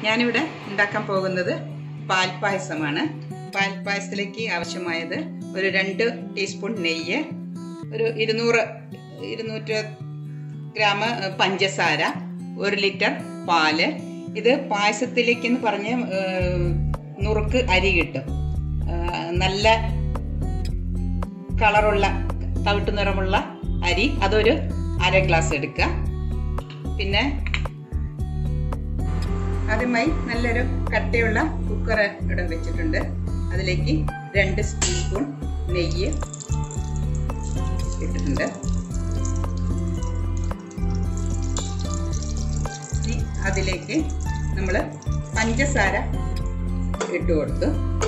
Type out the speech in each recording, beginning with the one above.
ഞാനിവിടെ ഉണ്ടാക്കാൻ പോകുന്നത് പാൽപ്പായസമാണ്. പാൽപ്പായസത്തിലേക്ക് ആവശ്യമായത് ഒരു 2 ടീസ്പൂൺ നെയ്യ്, ഒരു 200 ഗ്രാം പഞ്ചസാര, 1 ലിറ്റർ പാല്. ഇത് പായസത്തിലേക്ക് എന്ന് പറഞ്ഞ് നുറുക്ക് അരി കിട്ടും. നല്ല കളറുള്ള തവിട്ട് നിറമുള്ള അരി, അതൊരു 1/2 ഗ്ലാസ് എടുക്കുക. പിന്നെ ആദ്യമായി നല്ലൊരു കട്ടിയുള്ള കുക്കർ ഇവിടെ വെച്ചിട്ടുണ്ട്. അതിലേക്ക് 2 ടീസ്പൂൺ നെയ്യ് ഇട്ടിട്ടുണ്ട്. ഇനി അതിലേക്ക് നമ്മൾ പഞ്ചസാര ഇട്ട് കൊടുത്തു.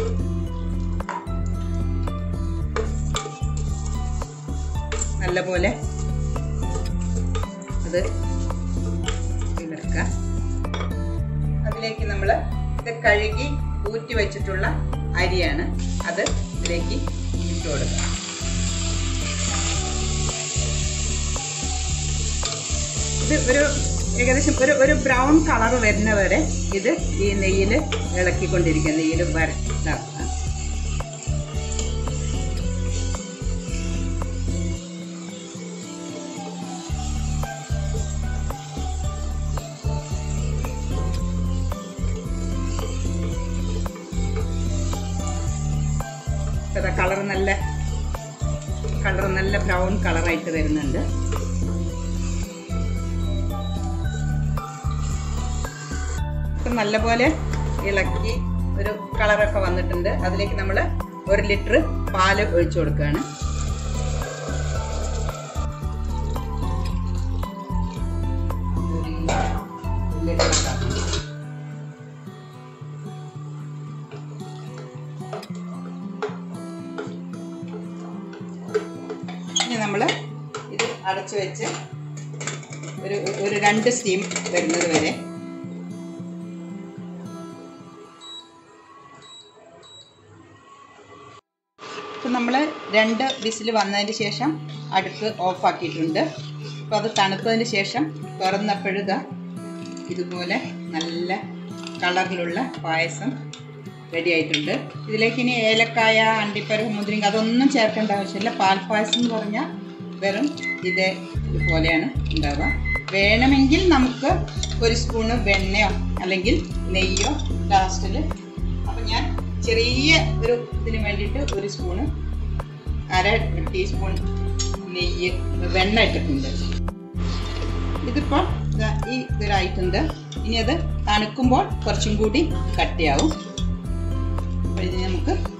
നല്ലപോലെ അത് ഇളക്കുക. അതിലേക്ക് നമ്മൾ ഇത് കഴുകി ഊറ്റി വെച്ചിട്ടുള്ള അരിയാണ്, അത് ഇതിലേക്ക് ഇട്ട് കൊടുക്കുക. ഇത് ഏകദേശം ഒരു ബ്രൗൺ കളർ വരുന്നവരെ ഇത് ഈ നെയ്യിൽ ഇളക്കിക്കൊണ്ടിരിക്കുക. നെയ്യിൽ വരട്ടാക്കുക. കളർ നല്ല ബ്രൗൺ കളറായിട്ട് വരുന്നുണ്ട്. നല്ലപോലെ ഇളക്കി ഒരു കളറൊക്കെ വന്നിട്ടുണ്ട്. അതിലേക്ക് നമ്മൾ 1 ലിറ്റർ പാല് ഒഴിച്ചു കൊടുക്കുകയാണ്. ഇനി നമ്മൾ ഇത് അടച്ചു വെച്ച് ഒരു 2 സ്റ്റീം വരുന്നത് വരെ നമ്മൾ 2 വിസിൽ വന്നതിന് ശേഷം അടുപ്പ് ഓഫാക്കിയിട്ടുണ്ട്. അപ്പോൾ അത് തണുത്തതിന് ശേഷം തുറന്നപ്പോഴുക ഇതുപോലെ നല്ല കളറിലുള്ള പായസം റെഡി ആയിട്ടുണ്ട്. ഇതിലേക്ക് ഇനി ഏലക്കായ, അണ്ടിപ്പരിപ്പ്, മുന്തിരിങ്ങ അതൊന്നും ചേർക്കേണ്ട ആവശ്യമില്ല. പാൽപ്പായസം എന്ന് പറഞ്ഞാൽ വെറും ഇതുപോലെയാണ് ഉണ്ടാവുക. വേണമെങ്കിൽ നമുക്ക് 1 സ്പൂണ് വെണ്ണയോ അല്ലെങ്കിൽ നെയ്യോ ലാസ്റ്റിൽ. അപ്പം ഞാൻ ചെറിയ ഒരു ഇതിന് വേണ്ടിയിട്ട് 1 സ്പൂണ് 1/2 ടീസ്പൂൺ നെയ്യ് വെണ്ണ ഇട്ടിട്ടുണ്ട്. ഇതിപ്പോൾ ഈ ഇതിലായിട്ടുണ്ട്. ഇനി അത് തണുക്കുമ്പോൾ കുറച്ചും കൂടി കട്ടിയാവും. അപ്പോൾ ഇതിന് നമുക്ക്